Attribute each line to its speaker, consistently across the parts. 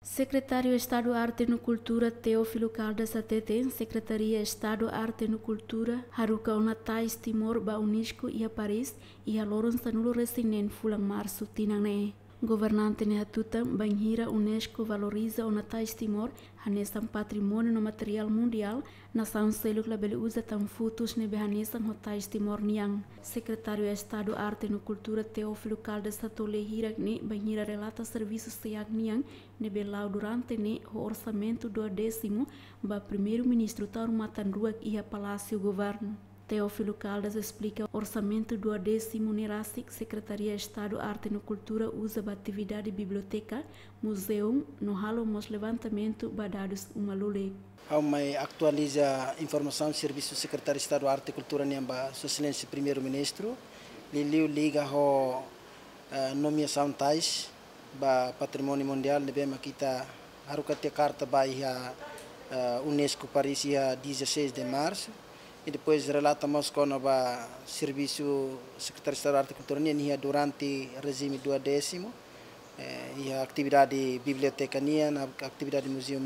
Speaker 1: Secretário de Estado Arte e Cultura Teófilo Caldas Atete, Secretaria de Estado Arte e Cultura Haruka Onatais Timor ba Unesco e a Paris e a Lawrence Tanulo Resinen Fulang Março Tinangne. Governante Nehatuta Banhira Unesco valoriza Onatais Timor hanesan patrimônio no material mundial nação selo que label usa tam fotos nebe hanesan Onatais Timor Niang. Secretário de Estado Arte e Cultura Teófilo Caldas Atole Hirak ne Banhira relata serviços SEAC Niang nebe lau durante ne o orçamento do 10º ba primeiro-ministro Tauro Matanruak e a Palácio Governo. Teófilo Caldas explica o orçamento do 10º Nerasic, Secretaria de Estado Arte e Cultura usa a atividade biblioteca, museu, no halo mos levantamento dados umalule.
Speaker 2: Ao mai atualiza informação do Serviço Secretário de Estado Arte e Cultura Niamba, Sua Excelência Primeiro-Ministro, Liliu liga a nomeação tais ba Patrimônio Mundial, nebema kita harukate carta ba a Unesco Paris ia 16 de março. E depois relatamos com o Serviço Secretário de Estado de Arte e Cultura durante o regime do 10º, e a atividade biblioteca a atividade museu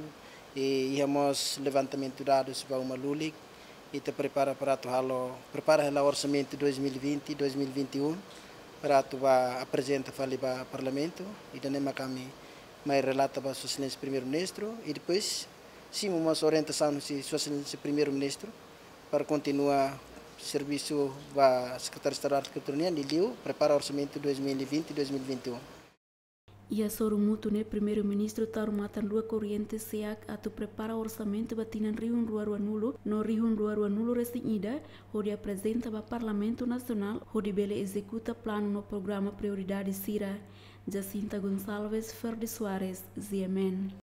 Speaker 2: e íamos levantamento de dados para uma LULIC e te prepara para o orçamento 2020-2021 para apresentar para o Parlamento e também kami mais relata para Sua Excelência Primeiro-Ministro e depois sim uma orientação de Sua Excelência Primeiro-Ministro para continuar o serviço da Secretaria de Estado de Arte e Cultura Niliu prepara o orçamento 2020 e 2021.
Speaker 1: E a Sorumuto, né, primeiro-ministro Tauro Matanrua Corriente SEAC, atu prepara o orçamento batinan Rio Ruaruanulo, no Rio Ruaruanulo resinida, onde apresenta para o Parlamento Nacional, onde ele executa plano no programa Prioridade CIRA. Jacinta Gonçalves, Ferdi Soares, ZMN.